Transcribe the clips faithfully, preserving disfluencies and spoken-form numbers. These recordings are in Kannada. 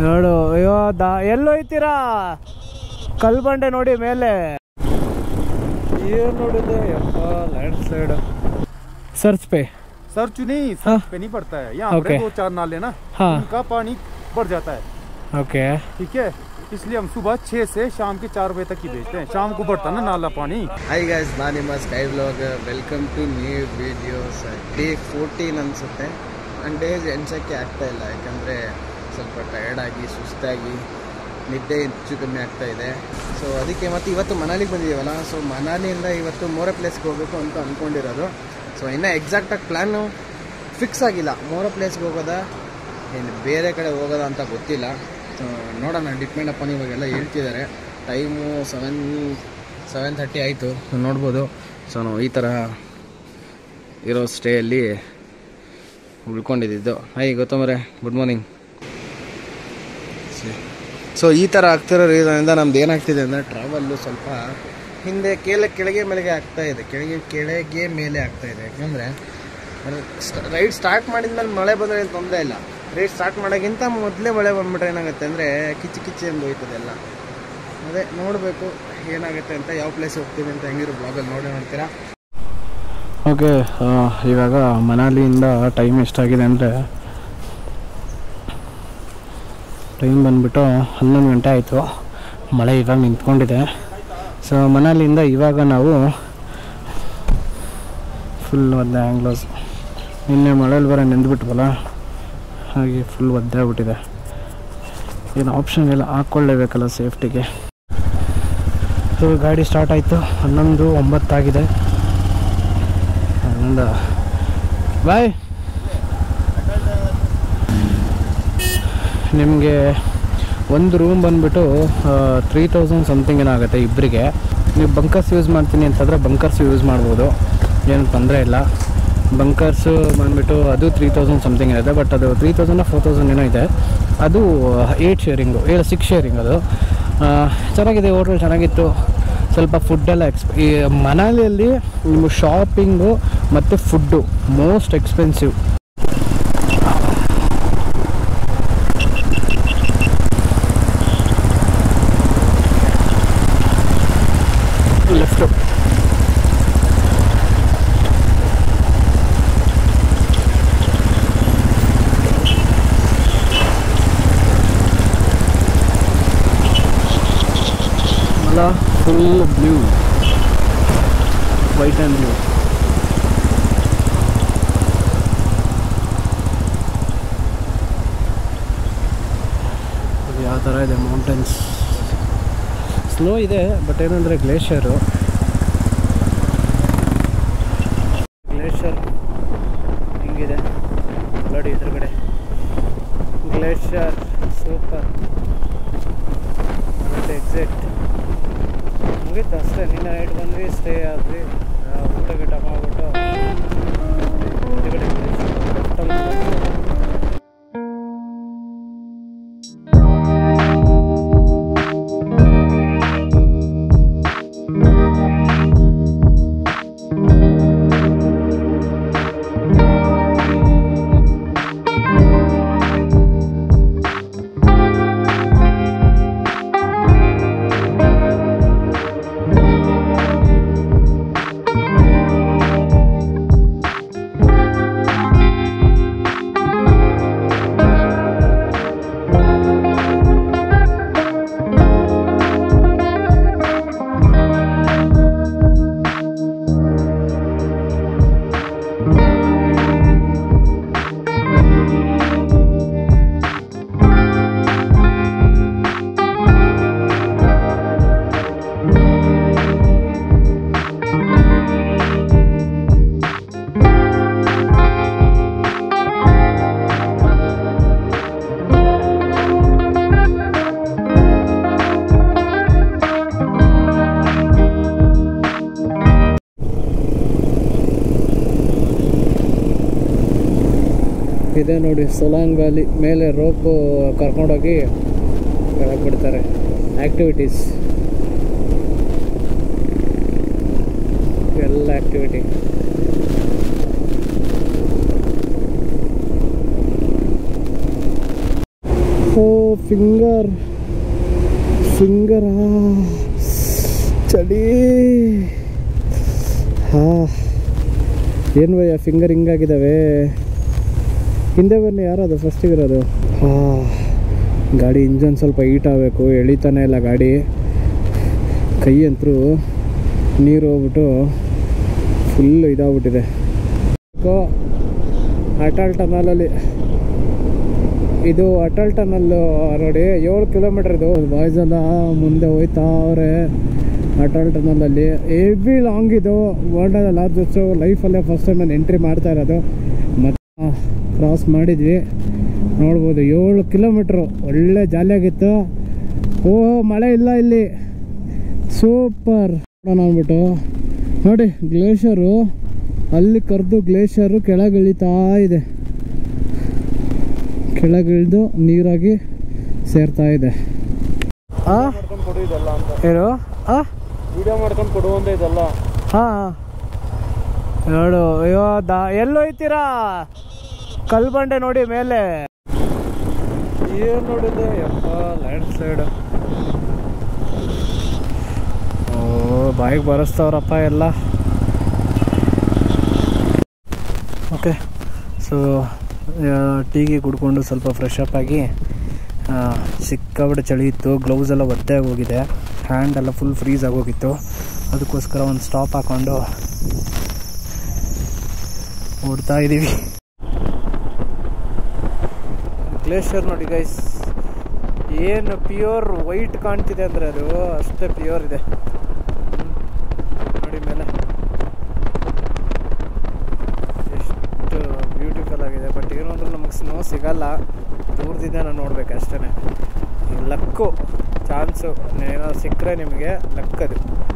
ನೋಡು ಅಯ್ಯೋ ದಾ ಎಲ್ಲೋಯ್ತೀರಾ ಕಲ್ ಬಂಡೆ ನೋಡಿ ಮೇಲೆ ಏನು ನೋಡಿದೆ ಯಪ್ಪ ಲ್ಯಾಂಡ್ ಸ್ಲೈಡ್ सर्च पे सर्च नहीं सर्च पे नहीं पड़ता है यहाँ पर दो चार नाले ना उनका पानी बढ़ जाता है ओके ठीक है इसलिए हम सुबह छः से शाम के चार बजे तक ही भेजते हैं शाम को बढ़ता ना नाला पानी हाय गाइस ನಾನು ನಿಮ್ಮ sky vlog welcome to new videos day fourteen ಅನ್ಸುತ್ತೆ ಆ್ಯಂಡ್ ಡೇಸ್ ಎಣ್ಸೋಕ್ಕೆ ಆಗ್ತಾ ಇಲ್ಲ ಯಾಕಂದರೆ ಸ್ವಲ್ಪ ಟಯರ್ಡಾಗಿ ಸುಸ್ತಾಗಿ ನಿದ್ದೆ ಹೆಚ್ಚು ಕಮ್ಮಿ ಆಗ್ತಾ ಇದೆ ಸೊ ಅದಕ್ಕೆ ಮತ್ತು ಇವತ್ತು ಮನಾಲಿಗೆ ಬಂದಿದ್ದೀವಲ್ಲ ಸೊ ಮನಾಲಿಯಿಂದ ಇವತ್ತು ಮೋರೆ ಪ್ಲೇಸ್ಗೆ ಹೋಗಬೇಕು ಅಂತ ಅಂದ್ಕೊಂಡಿರೋದು ಸೊ ಇನ್ನೂ ಎಕ್ಸಾಕ್ಟಾಗಿ ಪ್ಲ್ಯಾನು ಫಿಕ್ಸ್ ಆಗಿಲ್ಲ ಮೋರೆ ಪ್ಲೇಸ್ಗೆ ಹೋಗೋದಾ ಏನು ಬೇರೆ ಕಡೆ ಹೋಗೋದಾ ಅಂತ ಗೊತ್ತಿಲ್ಲ ಸೊ ನೋಡೋಣ ಡಿಪೆಂಡ್ ಅಪ್ಪ ಇವಾಗೆಲ್ಲ ಹೇಳ್ತಿದ್ದಾರೆ ಟೈಮು ಸೆವೆನ್ ಸೆವೆನ್ ಥರ್ಟಿ ಆಯಿತು ನೋಡ್ಬೋದು ಸೊ ನಾವು ಈ ಥರ ಇರೋ ಸ್ಟೇಯಲ್ಲಿ ಉಳ್ಕೊಂಡಿದ್ದು ಹೈ ಗೊತ್ತಂಬರೆ ಗುಡ್ ಮಾರ್ನಿಂಗ್ ಸೊ ಈ ಥರ ಆಗ್ತಿರೋ ರೀಸನಿಂದ ನಮ್ದು ಏನಾಗ್ತಿದೆ ಅಂದರೆ ಟ್ರಾವೆಲ್ಲು ಸ್ವಲ್ಪ ಹಿಂದೆ ಕೆಳ ಕೆಳಗೆ ಮೇಲೆಗೆ ಆಗ್ತಾ ಇದೆ ಕೆಳಗೆ ಕೆಳಗೆ ಮೇಲೆ ಆಗ್ತಾ ಇದೆ ಯಾಕಂದರೆ ರೈಡ್ ಸ್ಟಾರ್ಟ್ ಮಾಡಿದ್ಮೇಲೆ ಮಳೆ ಬಂದರೆ ಏನು ತೊಂದರೆ ಇಲ್ಲ ರೈಡ್ ಸ್ಟಾರ್ಟ್ ಮಾಡೋಕ್ಕಿಂತ ಮೊದಲೇ ಮಳೆ ಬಂದ್ಬಿಟ್ರೆ ಏನಾಗುತ್ತೆ ಅಂದರೆ ಕಿಚ್ಚಿ ಕಿಚ್ಚಿ ಎಂದು ಹೋಯ್ತದೆ ಎಲ್ಲ ಅದೇ ನೋಡಬೇಕು ಏನಾಗುತ್ತೆ ಅಂತ ಯಾವ ಪ್ಲೇಸ್ ಹೋಗ್ತೀವಿ ಅಂತ ಹೆಂಗಿರೋ ಬ್ಲಾಗಲ್ಲಿ ನೋಡಿ ನೋಡ್ತೀರಾ ಓಕೆ ಇವಾಗ ಮನಾಲಿಯಿಂದ ಟೈಮ್ ಎಷ್ಟಾಗಿದೆ ಅಂದರೆ ಟೈಮ್ ಬಂದುಬಿಟ್ಟು ಹನ್ನೊಂದು ಗಂಟೆ ಆಯಿತು ಮಳೆ ಇವಾಗ ನಿಂತ್ಕೊಂಡಿದೆ ಸೊ ಮನಾಲಿಯಿಂದ ಇವಾಗ ನಾವು ಫುಲ್ ಒದ್ದೆ ಆ್ಯಂಗ್ಲೋಸ್ ನಿನ್ನೆ ಮಳೇಲಿ ಬರೋ ನೆಂದ್ಬಿಟ್ವಲ್ಲ ಹಾಗೆ ಫುಲ್ ಒದ್ದೆ ಆಗ್ಬಿಟ್ಟಿದೆ ಏನು ಆಪ್ಷನ್ ಇಲ್ಲ ಹಾಕ್ಕೊಳ್ಳೇಬೇಕಲ್ಲ ಸೇಫ್ಟಿಗೆ ಸೊ ಗಾಡಿ ಸ್ಟಾರ್ಟ್ ಆಯಿತು ಹನ್ನೊಂದು ಒಂಬತ್ತಾಗಿದೆ ಹನ್ನೊಂದು ಬಾಯ್ ನಿಮಗೆ ಒಂದು ರೂಮ್ ಬಂದುಬಿಟ್ಟು ತ್ರೀ ತೌಸಂಡ್ ಸಮಥಿಂಗ್ ಏನಾಗುತ್ತೆ ಇಬ್ಬರಿಗೆ ನೀವು ಬಂಕರ್ಸ್ ಯೂಸ್ ಮಾಡ್ತೀನಿ ಅಂತಂದರೆ ಬಂಕರ್ಸ್ ಯೂಸ್ ಮಾಡ್ಬೋದು ಏನು ತೊಂದರೆ ಇಲ್ಲ ಬಂಕರ್ಸು ಬಂದುಬಿಟ್ಟು ಅದು ತ್ರೀ ತೌಸಂಡ್ ಸಮಥಿಂಗ್ ಇರುತ್ತೆ ಬಟ್ ಅದು ತ್ರೀ ತೌಸಂಡ್ ಫೋರ್ ತೌಸಂಡ್ ಏನೋ ಇದೆ ಅದು ಏಯ್ಟ್ ಶೇರಿಂಗು ಏಳು ಸಿಕ್ಸ್ ಶೇರಿಂಗ್ ಅದು ಚೆನ್ನಾಗಿದೆ ಹೋಟೆಲ್ ಚೆನ್ನಾಗಿತ್ತು ಸ್ವಲ್ಪ ಫುಡ್ಡೆಲ್ಲ ಎಕ್ಸ್ ಈ ಮನಾಲಿಯಲ್ಲಿ ನಿಮ್ಮ ಶಾಪಿಂಗು ಮತ್ತು ಫುಡ್ಡು ಮೋಸ್ಟ್ ಎಕ್ಸ್ಪೆನ್ಸಿವ್ ಲೆಫ್ಟು ಅಲ್ಲ full blue white and blue ಯಾವ ಥರ ಇದೆ ಮೌಂಟೇನ್ಸ್ ಸ್ನೋ ಇದೆ ಬಟ್ ಏನಂದರೆ ಗ್ಲೇಷಿಯರು ಗ್ಲೇಷಿಯರ್ ಹಿಂಗಿದೆ ನೋಡಿ ಎದುರುಗಡೆ ಗ್ಲೇಷಿಯರ್ ಸೂಪರ್ ಮತ್ತು ಎಕ್ಸಾಕ್ಟ್ ಮುಗೀತು ಅಷ್ಟೇ ನಿನ್ನೆ ನೈಟ್ ಬಂದ್ವಿ ಸ್ಟೇ ಆದ್ವಿ ಊಟ ಗಿಟ ಮಾಡಿಬಿಟ್ಟು ಎದುರುಗಡೆ ಗ್ಲೇಷಿಯರ್ ಇದೆ ನೋಡಿ ಸೊಲಾಂಗ್ ವ್ಯಾಲಿ ಮೇಲೆ ರೋಪು ಕರ್ಕೊಂಡೋಗಿ ಕೆಳಗೆ ಬಿಡ್ತಾರೆ ಆ್ಯಕ್ಟಿವಿಟೀಸ್ ಎಲ್ಲ ಆ್ಯಕ್ಟಿವಿಟಿ ಓ ಫಿಂಗರ್ ಫಿಂಗರ್ ಚಳಿ. ಹಾಂ ಏನು ಭಯ ಫಿಂಗರ್ ಹಿಂಗಾಗಿದ್ದಾವೆ. ಹಿಂದೆ ಬನ್ನಿ, ಯಾರದು ಫಸ್ಟಿಗಿರೋದು? ಹಾಂ ಗಾಡಿ ಇಂಜನ್ ಸ್ವಲ್ಪ ಹೀಟ್ ಆಗಬೇಕು, ಎಳಿತಾನೆ ಇಲ್ಲ ಗಾಡಿ. ಕೈ ಅಂತರೂ ನೀರು ಹೋಗ್ಬಿಟ್ಟು ಫುಲ್ಲು ಇದಾಗ್ಬಿಟ್ಟಿದೆ. ಅಟಲ್ ಟನಲಲ್ಲಿ, ಇದು ಅಟಲ್ ಟನಲ್ಲು ನೋಡಿ, ಏಳು ಕಿಲೋಮೀಟ್ರ್ ಇದು. ಬಾಯ್ಸ್ ಎಲ್ಲ ಮುಂದೆ ಹೋಯ್ತಾ ಅವ್ರೆ ಅಟಲ್ ಟನಲಲ್ಲಿ. ಹೆವಿ ಲಾಂಗ್ ಇದು, ವರ್ಲ್ಡ್ ಲಾರ್ಜೆಸ್ಟ್. ಲೈಫಲ್ಲೇ ಫಸ್ಟ್ ಟೈಮ್ ನಾನು ಎಂಟ್ರಿ ಮಾಡ್ತಾ ಇರೋದು. ಮತ್ತು ಕ್ರಾಸ್ ಮಾಡಿದ್ವಿ, ನೋಡ್ಬೋದು ಏಳು ಕಿಲೋಮೀಟ್ರು. ಒಳ್ಳೆ ಜಾಲಿಯಾಗಿತ್ತು. ಓಹೋ ಮಳೆ ಇಲ್ಲ ಇಲ್ಲಿ, ಸೂಪರ್. ಅಂದ್ಬಿಟ್ಟು ನೋಡಿ ಗ್ಲೇಷರು ಅಲ್ಲಿ ಕರೆದು ಗ್ಲೇಷರು ಕೆಳಗಿಳಿತಾ ಇದೆ, ಕೆಳಗಿಳಿದು ನೀರಾಗಿ ಸೇರ್ತಾ ಇದೆ. ಏನು ವಿಡಿಯೋ ಮಾಡ್ಕೊಂಡು ಕೊಡುವಂತ ಇದಲ್ಲ. ಹಾಂ ನೋಡು, ಅಯ್ಯೋ ದಾ ಎಲ್ಲೋಯ್ತೀರಾ? ಕಲ್ಲು ಬಂಡೆ ನೋಡಿ ಮೇಲೆ. ಏನು ನೋಡಿದೆ ಯಪ್ಪ, ಲ್ಯಾಂಡ್ ಸ್ಲೈಡ್. ಓ ಬಾಯಿಗೆ ಬರೆಸ್ತವ್ರಪ್ಪ ಎಲ್ಲ. ಓಕೆ, ಸೊ ಟೀಗೆ ಕುಡ್ಕೊಂಡು ಸ್ವಲ್ಪ ಫ್ರೆಶ್ ಅಪ್ ಆಗಿ, ಸಿಕ್ಕಾಬಿಟ್ಟು ಚಳಿ ಇತ್ತು. ಗ್ಲೌಸ್ ಎಲ್ಲ ಒತ್ತೆ ಆಗೋಗಿದೆ, ಹ್ಯಾಂಡ್ ಎಲ್ಲ ಫುಲ್ ಫ್ರೀಸ್ ಆಗೋಗಿತ್ತು. ಅದಕ್ಕೋಸ್ಕರ ಒಂದು ಸ್ಟಾಪ್ ಹಾಕ್ಕೊಂಡು ಓಡ್ತಾ ಇದ್ದೀವಿ. ಗ್ಲೇಷಿಯರ್ ನೋಡಿ ಗೈಸ್, ಏನು ಪ್ಯೂರ್ ವೈಟ್ ಕಾಣ್ತಿದೆ ಅಂದರೆ ಅದು ಅಷ್ಟೇ ಪ್ಯೂರ್ ಇದೆ ನೋಡಿ ಮೇಲೆ. ಎಷ್ಟು ಬ್ಯೂಟಿಫುಲ್ ಆಗಿದೆ. ಬಟ್ ಏನು ಅಂದ್ರೆ ನಮಗೆ ಸ್ನೋ ಸಿಗಲ್ಲ, ದೂರದಿಂದ ನಾನು ನೋಡ್ಬೇಕು ಅಷ್ಟೇ. ಲಕ್ಕು, ಚಾನ್ಸು ಏನಾದ್ರು ಸಿಕ್ಕರೆ ನಿಮಗೆ ಲಕ್ಕದು.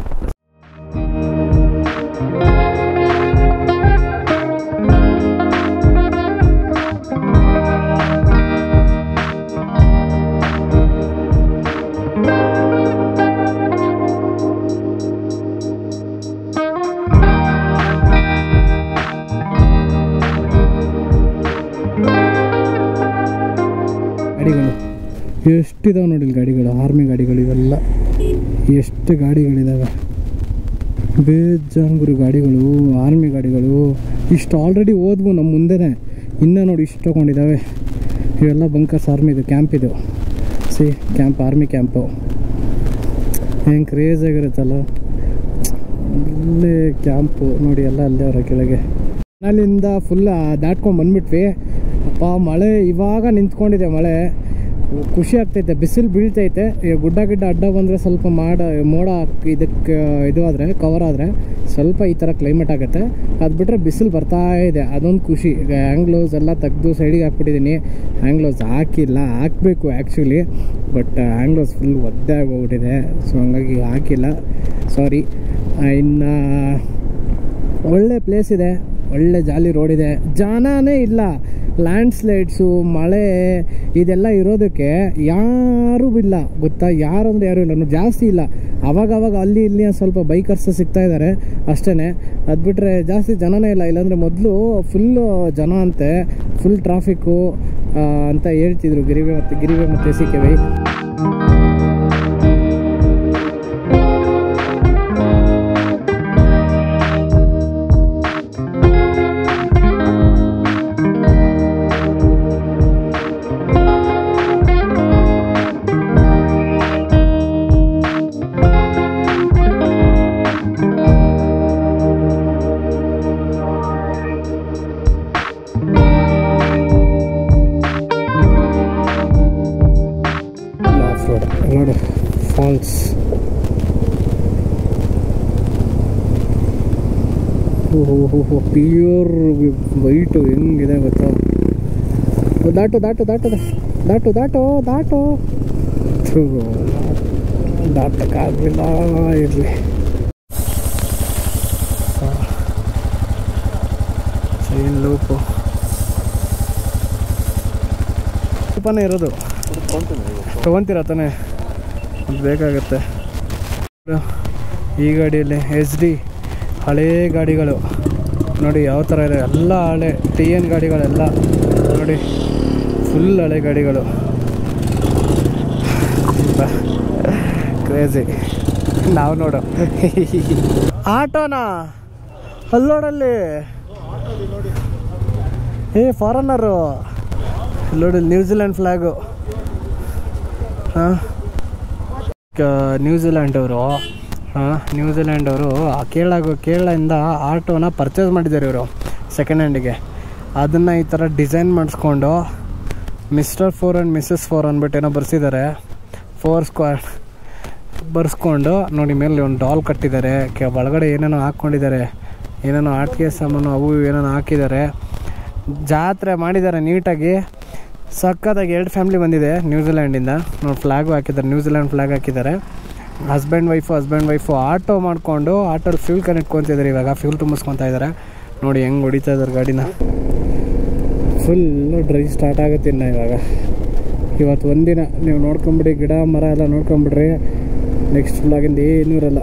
ಗಾಡಿಗಳು ಎಷ್ಟಿದಾವೆ ನೋಡಿ ಗಾಡಿಗಳು, ಆರ್ಮಿ ಗಾಡಿಗಳು ಇವೆಲ್ಲ. ಎಷ್ಟು ಗಾಡಿಗಳಿದ್ದಾವೆ, ಬೇಜಾನ್ ಗುರು ಗಾಡಿಗಳು, ಆರ್ಮಿ ಗಾಡಿಗಳು. ಇಷ್ಟು ಆಲ್ರೆಡಿ ಹೋದ್ವು ನಮ್ಮ ಮುಂದೆನೇ, ಇನ್ನೂ ನೋಡಿ ಇಷ್ಟು ತೊಗೊಂಡಿದ್ದಾವೆ. ಇವೆಲ್ಲ ಬಂಕರ್ಸ್ ಆರ್ಮಿದು ಕ್ಯಾಂಪ್. ಇದು ಸಿ ಕ್ಯಾಂಪ್, ಆರ್ಮಿ ಕ್ಯಾಂಪು. ಹೆಂಗೆ ಕ್ರೇಜಾಗಿರುತ್ತಲ್ಲ ಅಲ್ಲೇ ಕ್ಯಾಂಪು ನೋಡಿ, ಎಲ್ಲ ಅಲ್ಲೇ ಅವರ ಕೆಳಗೆ. ಅಲ್ಲಿಂದ ಫುಲ್ ದಾಟ್ಕೊಂಡು ಬಂದ್ಬಿಟ್ವಿ. ಅಪ್ಪ ಮಳೆ ಇವಾಗ ನಿಂತ್ಕೊಂಡಿದೆ, ಮಳೆ ಖುಷಿ ಆಗ್ತೈತೆ. ಬಿಸಿಲು ಬೀಳ್ತೈತೆ. ಗುಡ್ಡ ಗಿಡ್ಡ ಅಡ್ಡ ಬಂದರೆ ಸ್ವಲ್ಪ ಮಾಡ ಮೋಡ ಇದಕ್ಕೆ ಇದು ಆದರೆ ಕವರ್ ಆದರೆ ಸ್ವಲ್ಪ ಈ ಥರ ಕ್ಲೈಮೇಟ್ ಆಗುತ್ತೆ. ಅದು ಬಿಟ್ಟರೆ ಬಿಸಿಲು ಬರ್ತಾ ಇದೆ, ಅದೊಂದು ಖುಷಿ. ಹ್ಯಾಂಡ್ ಗ್ಲೌಸ್ ಎಲ್ಲ ತೆಗೆದು ಸೈಡಿಗೆ ಹಾಕ್ಬಿಟ್ಟಿದ್ದೀನಿ. ಹ್ಯಾಂಡ್ ಗ್ಲೌಸ್ ಹಾಕಿಲ್ಲ, ಹಾಕಬೇಕು actually, but hand gloves full ಒದ್ದೆ ಆಗೋಗ್ಬಿಟ್ಟಿದೆ. ಸೊ ಹಂಗಾಗಿ ಹಾಕಿಲ್ಲ, ಸಾರಿ. ಇನ್ನು ಒಳ್ಳೆ ಪ್ಲೇಸ್ ಇದೆ, ಒಳ್ಳೆ ಜಾಲಿ ರೋಡ್ ಇದೆ, ಜನನೇ ಇಲ್ಲ. ಲ್ಯಾಂಡ್ ಸ್ಲೈಡ್ಸು, ಮಳೆ ಇದೆಲ್ಲ ಇರೋದಕ್ಕೆ ಯಾರೂ ಇಲ್ಲ ಗೊತ್ತಾ. ಯಾರು ಅಂದರೆ ಯಾರೂ ಇಲ್ಲ, ಜಾಸ್ತಿ ಇಲ್ಲ. ಅವಾಗವಾಗ ಅಲ್ಲಿ ಇಲ್ಲಿ ಸ್ವಲ್ಪ ಬೈಕರ್ಸ್ ಸಿಗ್ತಾ ಇದ್ದಾರೆ ಅಷ್ಟೇ. ಅದು ಬಿಟ್ಟರೆ ಜಾಸ್ತಿ ಜನನೇ ಇಲ್ಲ. ಇಲ್ಲಾಂದರೆ ಮೊದಲು ಫುಲ್ಲು ಜನ ಅಂತೆ, ಫುಲ್ ಟ್ರಾಫಿಕ್ಕು ಅಂತ ಹೇಳ್ತಿದ್ರು ಗಿರಿವೆ ಮತ್ತು ಗಿರಿವೆ ಮತ್ತು ಸಿ ಕೆ ವೈ. ನೋಡು ಫಾಲ್ಸ್, ಓಹೋ ಪ್ಯೂರ್ ವೈಟು ಹೆಂಗಿದೆ ಗೊತ್ತಾ. ದಾಟು ದಾಟು ದಾಟು ದಾಟು ದಾಟು ದಾಟು ದಾಟಕ್ಕಾಗಲಿಲ್ಲ. ಇರಲಿ, ಚೈನ್ ಲೂಪು ಸ್ವಲ್ಪನೇ ಇರೋದು. ತೊಗೊತೀರ ತಾನೆ, ಬೇಕಾಗತ್ತೆ. ಈ ಗಾಡಿಯಲ್ಲಿ ಎಚ್ ಡಿ ಹಳೇ ಗಾಡಿಗಳು ನೋಡಿ ಯಾವ ಥರ ಇದೆ. ಎಲ್ಲ ಹಳೆ ಟಿ ಎನ್ ಗಾಡಿಗಳೆಲ್ಲ ನೋಡಿ, ಫುಲ್ ಹಳೆ ಗಾಡಿಗಳು. ಕ್ರೇಜಿ. ನಾವು ನೋಡು ಆಟೋನಾ ಅಲ್ಲೋಡಲ್ಲಿ ಏ ಫಾರಿನರು ನೋಡಿ, ನ್ಯೂಜಿಲೆಂಡ್ ಫ್ಲ್ಯಾಗು. ಹಾಂ ನ್ಯೂಜಿಲೆಂಡ್ ಅವರು ಹಾಂ ನ್ಯೂಜಿಲೆಂಡ್ ಅವರು ಕೇರಳ ಕೇರಳದಿಂದ ಆಟೋನ ಪರ್ಚೇಸ್ ಮಾಡಿದ್ದಾರೆ ಇವರು ಸೆಕೆಂಡ್ ಹ್ಯಾಂಡಿಗೆ. ಅದನ್ನು ಈ ಥರ ಡಿಸೈನ್ ಮಾಡಿಸ್ಕೊಂಡು mister four and missus four ಅಂದ್ಬಿಟ್ಟು ಏನೋ ಬರ್ಸಿದ್ದಾರೆ. ಫೋರ್ ಸ್ಕ್ವಾಡ್ ಬರ್ಸ್ಕೊಂಡು ನೋಡಿ, ಮೇಲೆ ಒಂದು ಡಾಲ್ ಕಟ್ಟಿದ್ದಾರೆ, ಕೆ ಒಳಗಡೆ ಏನೇನೋ ಹಾಕ್ಕೊಂಡಿದ್ದಾರೆ, ಏನೇನೋ ಆಟಿಕೆ ಸಾಮಾನು ಅವು ಏನೇನೋ ಹಾಕಿದ್ದಾರೆ. ಜಾತ್ರೆ ಮಾಡಿದ್ದಾರೆ ನೀಟಾಗಿ, ಸಕ್ಕತ್ತಾಗಿ. ಎರಡು ಫ್ಯಾಮ್ಲಿ ಬಂದಿದೆ ನ್ಯೂಜಿಲ್ಯಾಂಡಿಂದ ನೋಡಿ, ಫ್ಲ್ಯಾಗು ಹಾಕಿದ್ದಾರೆ, ನ್ಯೂಜಿಲ್ಯಾಂಡ್ ಫ್ಲ್ಯಾಗ್ ಹಾಕಿದ್ದಾರೆ. Husband wife husband wife auto ಮಾಡಿಕೊಂಡು ಆಟೋಲ್ಲಿ ಫ್ಯೂಲ್ ಕನೆಕ್ಟ್ಕೊತಿದ್ದಾರೆ. ಇವಾಗ ಫ್ಯೂಲ್ ತುಂಬಿಸ್ಕೊತಾ ಇದ್ದಾರೆ ನೋಡಿ, ಹೆಂಗೆ ಹೊಡಿತಾ ಇದ್ದಾರೆ ಗಾಡಿನ. ಫುಲ್ಲು ಡ್ರೈವ್ ಸ್ಟಾರ್ಟ್ ಆಗುತ್ತೆ ಇನ್ನು ಇವಾಗ. ಇವತ್ತು ಒಂದಿನ ನೀವು ನೋಡ್ಕೊಂಬಿಡಿ, ಗಿಡ ಮರ ಎಲ್ಲ ನೋಡ್ಕೊಂಬಿಡ್ರಿ. ನೆಕ್ಸ್ಟ್ ಫ್ಲಾಗಿಂದ ಏನೂ ಇರಲ್ಲ.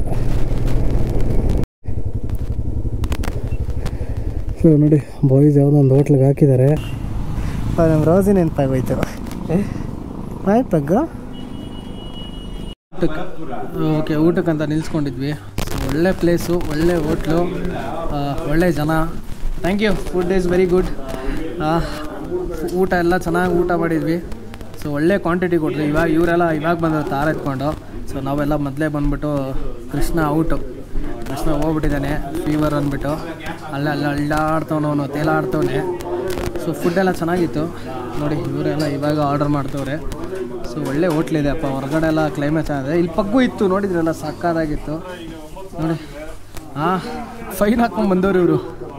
ಸೊ ನೋಡಿ, ಬಾಯ್ಸ್ ಯಾವುದೋ ಒಂದು ಹೋಟ್ಲಿಗೆ ಹಾಕಿದ್ದಾರೆ. ನಮ್ಮ ರೋಸಿ ನೆನಪಾಗೋಯ್ತು. ಆಯ್ತು ಪಗ್ಗ ಊಟಕ್ಕೆ. ಓಕೆ, ಊಟಕ್ಕಂತ ನಿಲ್ಸ್ಕೊಂಡಿದ್ವಿ. ಒಳ್ಳೆ ಪ್ಲೇಸು, ಒಳ್ಳೆ ಹೋಟ್ಲು, ಒಳ್ಳೆ ಜನ. Thank you. Food is very good. ಊಟ ಎಲ್ಲ ಚೆನ್ನಾಗಿ ಊಟ ಮಾಡಿದ್ವಿ. ಸೊ ಒಳ್ಳೆ ಕ್ವಾಂಟಿಟಿ ಕೊಟ್ಟರು. ಇವಾಗ ಇವರೆಲ್ಲ ಇವಾಗ ಬಂದರು ತಾರ ಎತ್ಕೊಂಡು. ಸೊ ನಾವೆಲ್ಲ ಮೊದಲೇ ಬಂದುಬಿಟ್ಟು ಕೃಷ್ಣ ಔಟು, ಕೃಷ್ಣ ಹೋಗ್ಬಿಟ್ಟಿದ್ದಾನೆ ಫೀವರ್ ಅಂದ್ಬಿಟ್ಟು. ಅಲ್ಲೇ ಅಲ್ಲ ಅಲ್ಲಾಡ್ತವನು, ಅವನು ತೇಲಾಡ್ತವನೆ. ಸೊ ಫುಡ್ಡೆಲ್ಲ ಚೆನ್ನಾಗಿತ್ತು ನೋಡಿ. ಇವರೆಲ್ಲ ಇವಾಗ ಆರ್ಡರ್ ಮಾಡ್ತವ್ರೆ. ಸೊ ಒಳ್ಳೆ ಹೋಟ್ಲಿದೆ ಅಪ್ಪ, ಹೊರಗಡೆ ಎಲ್ಲ ಕ್ಲೈಮೇಟ್ ಚೆನ್ನಾಗಿದೆ. ಇಲ್ಲಿ ಪಗ್ಗು ಇತ್ತು ನೋಡಿದ್ರಲ್ಲ, ಸಕ್ಕತ್ತಾಗಿತ್ತು ನೋಡಿ. ಹಾಂ, ಫೈನ್ ಹಾಕ್ಕೊಂಡು ಬಂದವ್ರು ಇವರು.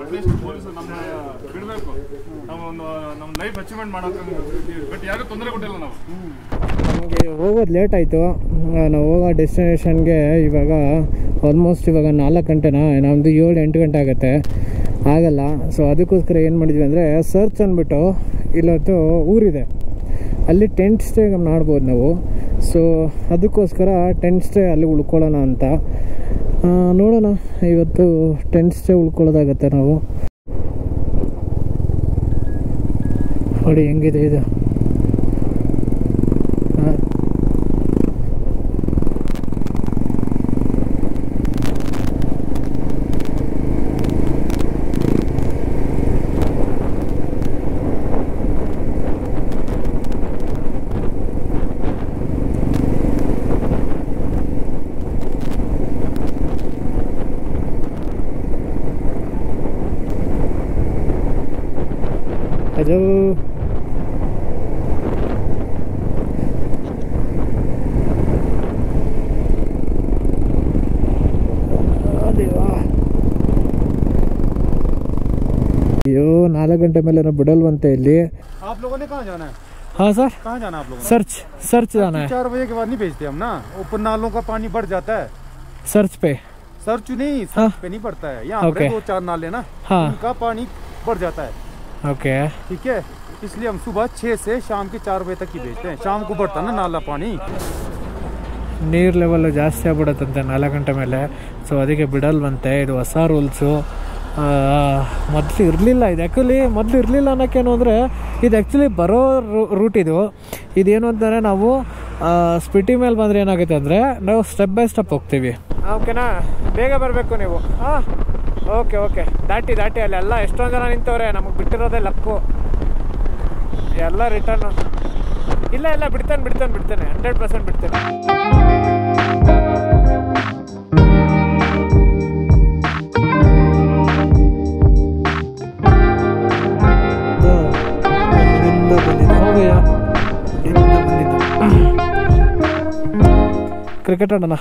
ನಮಗೆ ಹೋಗೋದು ಲೇಟ್ ಆಯಿತು. ನಾವು ಹೋಗೋ ಡೆಸ್ಟಿನೇಷನ್ಗೆ ಇವಾಗ ಆಲ್ಮೋಸ್ಟ್ ಇವಾಗ ನಾಲ್ಕು ಗಂಟೆನಾ, ನಮ್ಮದು ಏಳು ಎಂಟು ಗಂಟೆ ಆಗುತ್ತೆ, ಆಗಲ್ಲ. ಸೊ ಅದಕ್ಕೋಸ್ಕರ ಏನು ಮಾಡಿದ್ವಿ ಅಂದರೆ, ಸರ್ಚ್ ಅಂದ್ಬಿಟ್ಟು ಇಲ್ಲೊತ್ತು ಊರಿದೆ, ಅಲ್ಲಿ ಟೆಂಟ್ ಸ್ಟೇ ಮಾಡ್ಬೋದು ನಾವು. ಸೊ ಅದಕ್ಕೋಸ್ಕರ ಟೆಂಟ್ ಸ್ಟೇ ಅಲ್ಲಿ ಉಳ್ಕೊಳ್ಳೋಣ ಅಂತ ನೋಡೋಣ. ಇವತ್ತು ಟೆಂಟ್ ಸ್ಟೇ ಉಳ್ಕೊಳ್ಳೋದಾಗತ್ತೆ ನಾವು. ನೋಡಿ ಹೆಂಗಿದೆ ಇದು. ಅದು ಅಯ್ಯೋ, नालक घंटे ಮೇಲೆ ಬಿಡಲ್ವಂತೆ ಇಲ್ಲಿ. आप लोगों ने कहाँ जाना है? हाँ सर, कहाँ जाना आप लोगों ने? सर्च सर्च जाना है. चार बजे के बाद नहीं भेजते हम ना, ऊपर नालों का पानी बढ़ जाता है. सर्च पे सर्च नहीं, सर्च हाँ. पे नहीं पड़ता है. यहाँ Okay. दो चार नाले ना, हाँ. उनका पानी बढ़ जाता है. ओके. ठीक है, इसलिए हम सुबह छह से शाम के चार बजे तक ही भेजते हैं. शाम को बढ़ता ना नाला पानी. ನೀರು ಲೆವೆಲ್ ಜಾಸ್ತಿ ಆಗ್ಬಿಡುತ್ತಂತೆ ನಾಲ್ಕು ಗಂಟೆ ಮೇಲೆ. ಸೊ ಅದಕ್ಕೆ ಬಿಡಲ್ವಂತೆ. ಇದು ಹೊಸ ರೂಲ್ಸು. ಮೊದಲು ಇರಲಿಲ್ಲ ಇದು. ಆ್ಯಕ್ಚುಲಿ ಮೊದಲು ಇರಲಿಲ್ಲ ಅನ್ನೋಕ್ಕೇನು ಅಂದರೆ, ಇದು ಆ್ಯಕ್ಚುಲಿ ಬರೋ ರೂಟ್ ಇದು. ಇದೇನು ಅಂತಂದರೆ, ನಾವು ಸ್ಪಿಟಿ ಮೇಲೆ ಬಂದರೆ ಏನಾಗುತ್ತೆ ಅಂದರೆ, ನಾವು ಸ್ಟೆಪ್ ಬೈ ಸ್ಟೆಪ್ ಹೋಗ್ತೀವಿ. ಓಕೆನಾ, ಬೇಗ ಬರಬೇಕು ನೀವು. ಹಾಂ, ಓಕೆ ಓಕೆ. ದಾಟಿ ದಾಟಿ ಅಲ್ಲೆಲ್ಲ ಎಷ್ಟೊಂದು ಜನ ನಿಂತವ್ರೆ. ನಮಗೆ ಬಿಟ್ಟಿರೋದೇ ಲಕ್ಕು. ಎಲ್ಲ ರಿಟರ್ನು ಇಲ್ಲ ಇಲ್ಲ, ಬಿಡ್ತಾನೆ ಬಿಡ್ತಾನೆ ಬಿಡ್ತಾನೆ ಹಂಡ್ರೆಡ್ ಪರ್ಸೆಂಟ್ ಬಿಡ್ತಾನೆ. ಕ್ರಿಕೆಟ್ ಆಡೋಣ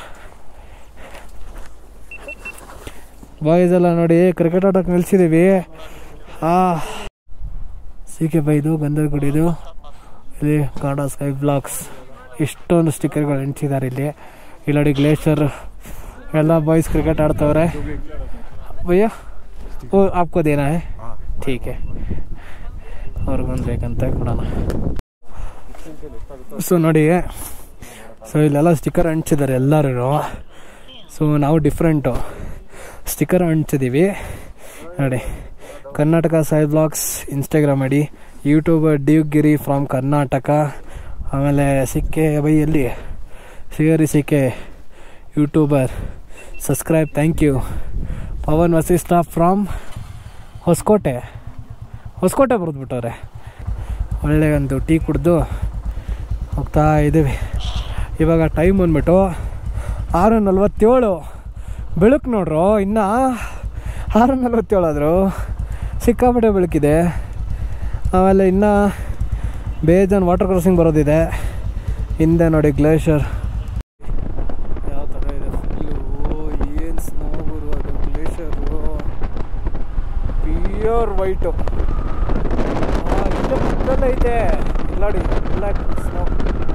ಬಾಯ್ಸ್ ಎಲ್ಲ ನೋಡಿ. ಕ್ರಿಕೆಟ್ ಆಡೋಕೆ ನಿಲ್ಸಿದ್ದೀವಿ. ಆ ಸಿ ಕೆ ಬೈದು ಗಂಧದ ಗುಡಿದು ಇಲ್ಲಿ ಕನ್ನಡ ಸ್ಕೈ ಬ್ಲಾಗ್ಸ್ ಇಷ್ಟೊಂದು ಸ್ಟಿಕ್ಕರ್ಗಳು ಅಂಟಿಸಿದ್ದಾರೆ ಇಲ್ಲಿ. ಇಲ್ಲಿ ನೋಡಿ ಗ್ಲೇಷರ್ ಎಲ್ಲ ಬಾಯ್ಸ್ ಕ್ರಿಕೆಟ್ ಆಡ್ತವ್ರೆ. ಭಯ್ಯ ಓ आपको देना है? ठीक है, ಅವ್ರಿಗೊಂದು ಬೇಕಂತ ಕೊಡೋಣ. ಸೊ ನೋಡಿ, ಸೊ ಇಲ್ಲೆಲ್ಲ ಸ್ಟಿಕ್ಕರ್ ಅಂಟಿಸಿದ್ದಾರೆ ಎಲ್ಲರೂ. ಸೊ ನಾವು ಡಿಫ್ರೆಂಟು ಸ್ಟಿಕ್ಕರ್ ಅಂಟಿಸಿದ್ದೀವಿ ನೋಡಿ. Karnataka Sai blogs Instagram ID, YouTube ಡಿವ್ಗಿರಿ ಫ್ರಮ್ ಕರ್ನಾಟಕ. ಆಮೇಲೆ ಸಿಕ್ಕೆ ಬೈಯಲ್ಲಿ ಸಿಗರಿ ಸಿಕ್ಕೆ YouTuber subscribe, thank you. Pavan Vasishtha from Hosakote Hosakote ಬರೆದ್ಬಿಟ್ಟವ್ರೆ. ಒಳ್ಳೆ ಒಂದು ಟೀ ಕುಡಿದು ಹೋಗ್ತಾ ಇದ್ದೀವಿ. ಇವಾಗ ಟೈಮ್ ಬಂದ್ಬಿಟ್ಟು ಆರು ನಲ್ವತ್ತೇಳು. ಬೆಳಕು ನೋಡ್ರು, ಇನ್ನು ಆರು ನಲ್ವತ್ತೇಳು ಆದರೂ ಸಿಕ್ಕಾಪಟ್ಟೆ ಬೆಳಕಿದೆ. ಆಮೇಲೆ ಇನ್ನು ಬೇಜಾನ್ ವಾಟರ್ ಕ್ರಾಸಿಂಗ್ ಬರೋದಿದೆ. ಹಿಂದೆ ನೋಡಿ ಗ್ಲೇಷರ್ ಯಾವ ಥರ ಇದೆ. ಫುಲ್ಲು ಏನು ಸ್ನೋ ಬರುವುದು. Glacier pure white. ಇಲ್ಲೇ ಪಕ್ಕದಲ್ಲೇ ಐತೆ ನೋಡಿ ಎಲ್ಲ ಸ್ನೋ.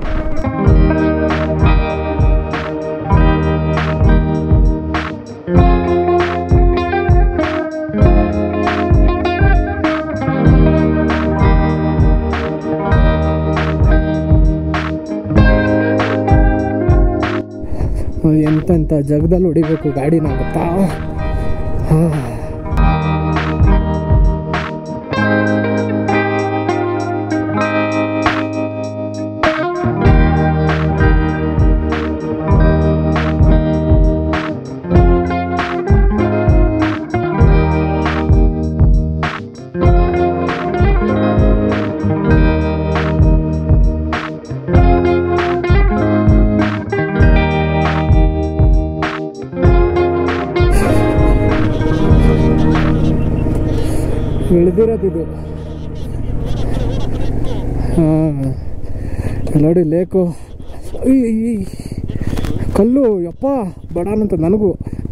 ಎಂತ ಎಂತ ಜಗದಲ್ಲಿ ಹೊಡಿಬೇಕು ಗಾಡಿನ ಗೊತ್ತಾ. ಹಾಂ, ಇಳಿದಿರೋದಿದು. ಹಾಂ ನೋಡಿ ಲೇಕು. ಈ ಕಲ್ಲು ಯಪ್ಪ ಬಡಾನಂತ ನನಗೂ.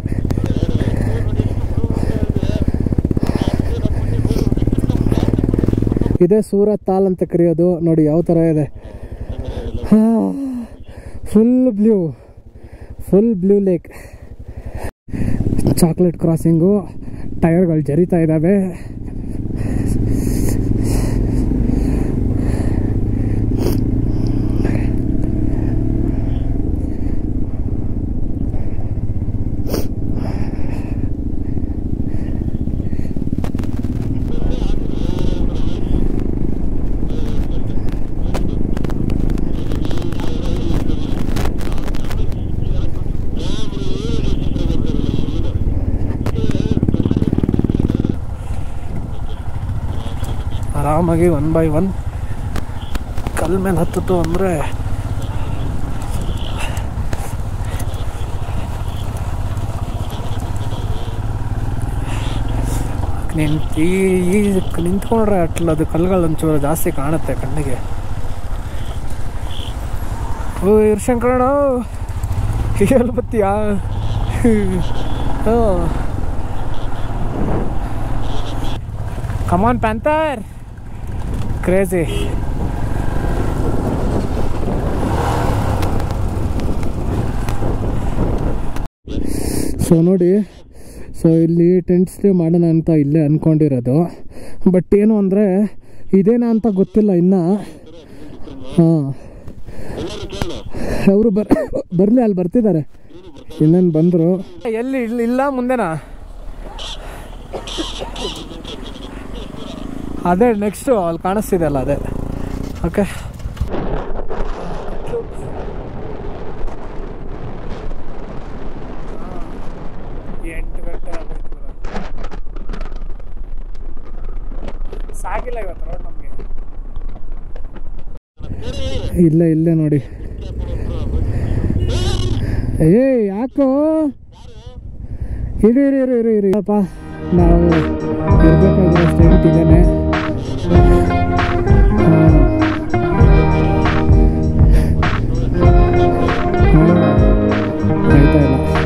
ಇದೇ ಸೂರತ್ ತಾಲ್ ಅಂತ ಕರೆಯೋದು. ನೋಡಿ ಯಾವ ಥರ ಇದೆ. ಹಾಂ, full blue full blue lake. Chocolate crossing, ಟೈರ್ಗಳು ಜರಿತಾ ಇದ್ದಾವೆ. ಆರಾಮಾಗಿ ಒನ್ ಬೈ ಒನ್ ಕಲ್ ಮೇಲೆ ಹತ್ತಿತು ಅಂದರೆ ನಿಂತು ಈ ನಿಂತ್ಕೊಂಡ್ರೆ ಅಟ್ಲ ಅದು ಕಲ್ಲುಗಳು ಒಂಚೂರು ಜಾಸ್ತಿ ಕಾಣುತ್ತೆ ಕಣ್ಣಿಗೆ. ಓ ಇರ್ಶಂಕರಣ ಎಲ್ಲಿ ಬತ್ತೀಯಾ? ಹಾಂ, ಕಮಾನ್ ಪ್ಯಾಂಥರ್, ಕ್ರೇಜಿ. ಸೊ ನೋಡಿ, ಸೊ ಇಲ್ಲಿ ಟೆಂಟ್ ಸ್ಟೇ ಮಾಡೋಣ ಅಂತ ಇಲ್ಲೇ ಅಂದ್ಕೊಂಡಿರೋದು. ಬಟ್ ಏನು ಅಂದರೆ ಇದೇನಾ ಅಂತ ಗೊತ್ತಿಲ್ಲ ಇನ್ನು. ಹಾಂ, ಅವರು ಬರ್ ಬರಲಿ ಅಲ್ಲಿ ಬರ್ತಿದ್ದಾರೆ. ಇನ್ನೇನು ಬಂದರು. ಎಲ್ಲಿ ಇಲ್ಲ ಮುಂದೆನಾ? ಅದೇ ನೆಕ್ಸ್ಟು ಅಲ್ಲಿ ಕಾಣಿಸ್ತಿದೆ ಅಲ್ಲ, ಅದೇ. ಓಕೆ, ಎಂಟು ಗಂಟೆ ಆಗೋಯ್ತು. ಸಾಗಿಲ್ಲ ಇವತ್ತು ರೋಡ್ ನಮಗೆ. ಇಲ್ಲೇ ಇಲ್ಲೇ ನೋಡಿ. ಏ ಯಾಕೋ ಇರಿ ಇರಿ ಇರಿ ಇರಿ ಇರಿ ಅಪ್ಪ, ನಾವು ಇರಬೇಕಾದ್ರೆ ಸ್ಟೆಂಟ್ ಇದ್ದೇನೆ. ಆಯ್ತಾ ಇಲ್ಲ